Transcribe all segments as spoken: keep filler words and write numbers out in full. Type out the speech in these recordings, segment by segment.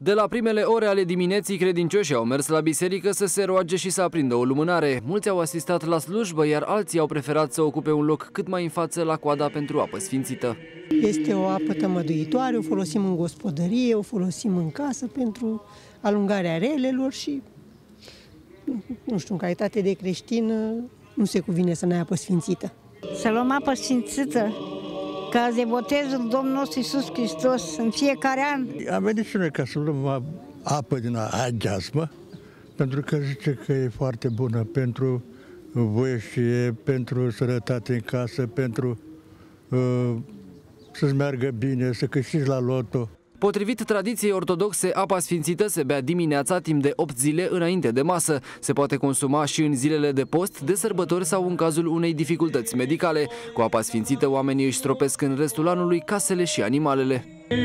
De la primele ore ale dimineții, credincioșii au mers la biserică să se roage și să aprindă o lumânare. Mulți au asistat la slujbă, iar alții au preferat să ocupe un loc cât mai în față la coada pentru apă sfințită. Este o apă tămăduitoare, o folosim în gospodărie, o folosim în casă pentru alungarea relelor și, nu știu, în calitate de creștin, nu se cuvine să n-ai apă sfințită. Să luăm apă sfințită, ca azi de botezul Domnul nostru Iisus Hristos în fiecare an. Am venit și noi ca să luăm apă din aghiazmă, pentru că zice că e foarte bună pentru voieșie, pentru sănătate în casă, pentru uh, să-ți meargă bine, să câștigi la loto. Potrivit tradiției ortodoxe, apa sfințită se bea dimineața timp de opt zile înainte de masă. Se poate consuma și în zilele de post, de sărbători sau în cazul unei dificultăți medicale. Cu apa sfințită, oamenii își stropesc în restul anului casele și animalele.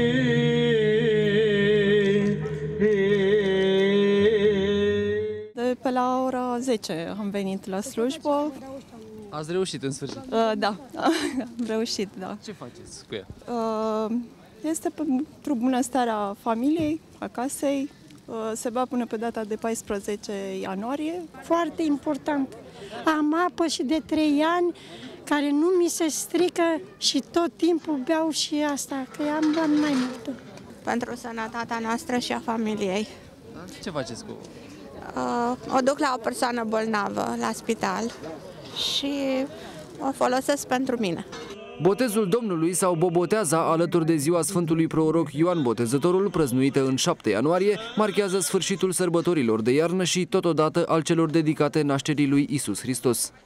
De pe la ora zece am venit la slujbă. Ați reușit în sfârșit? Uh, da, am reușit, da. Ce faceți cu ea? Uh, Este pentru bunăstarea familiei, a casei. Se bea până pe data de paisprezece ianuarie. Foarte important. Am apă și de trei ani care nu mi se strică și tot timpul beau și asta, că am bani mai mult. Pentru sănătatea noastră și a familiei. Ce faceți cu? Uh, o duc la o persoană bolnavă la spital și o folosesc pentru mine. Botezul Domnului sau boboteaza, alături de ziua Sfântului Proroc Ioan Botezătorul, prăznuită în șapte ianuarie, marchează sfârșitul sărbătorilor de iarnă și totodată al celor dedicate nașterii lui Iisus Hristos.